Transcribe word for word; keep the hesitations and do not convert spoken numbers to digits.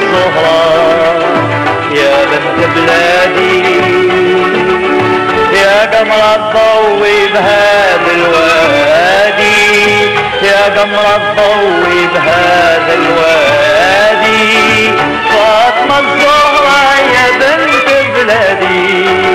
الزهرة يا بنت بلادي، يا قمر الضوي بهذا الوادي، يا قمر الضوي بهذا الوادي، فاطمة الزهرة يا بنت بلادي.